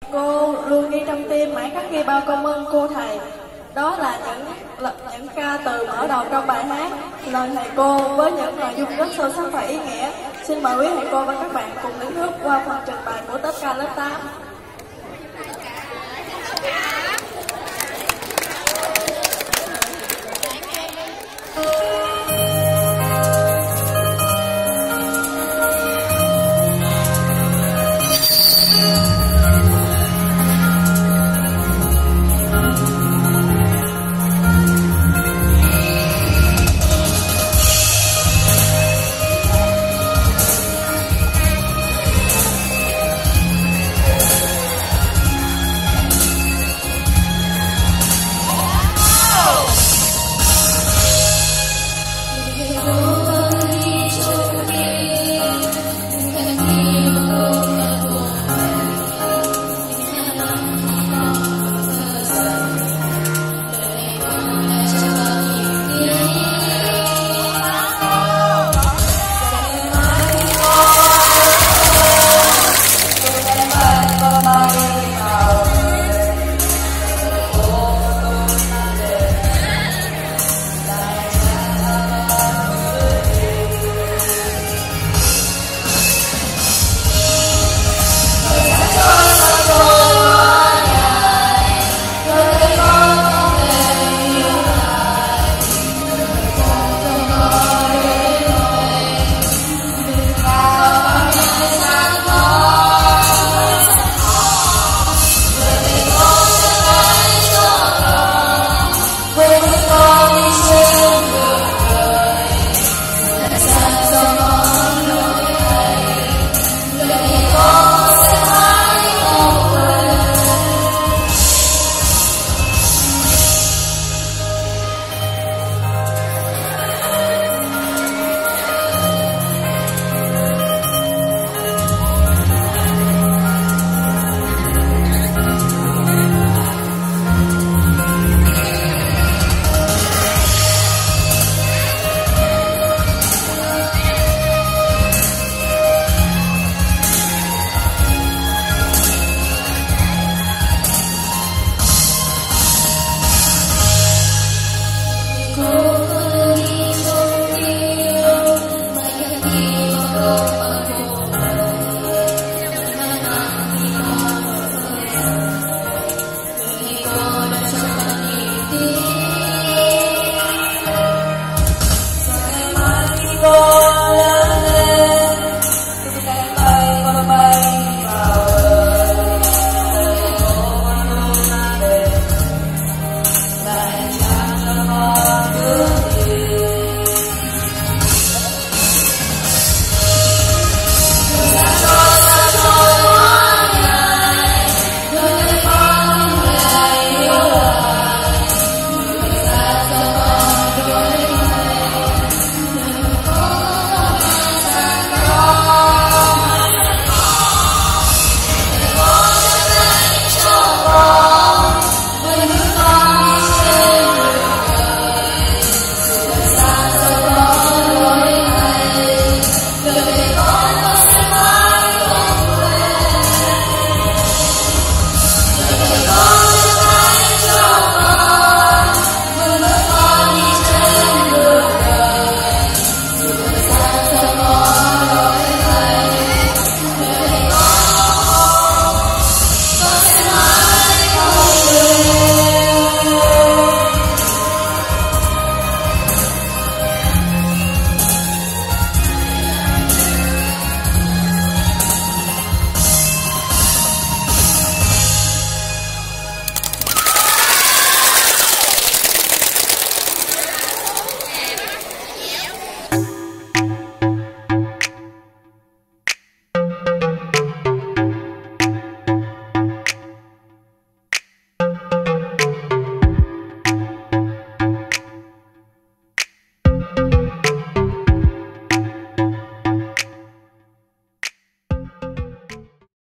cô luôn ghi trong tim, mãi khắc ghi bao công ơn cô thầy. Đó là những ca từ mở đầu trong bài hát lời thầy cô với những nội dung rất sâu sắc và ý nghĩa. Xin mời quý thầy cô và các bạn cùng lắng nước qua phần trình bày của tốp ca lớp 8.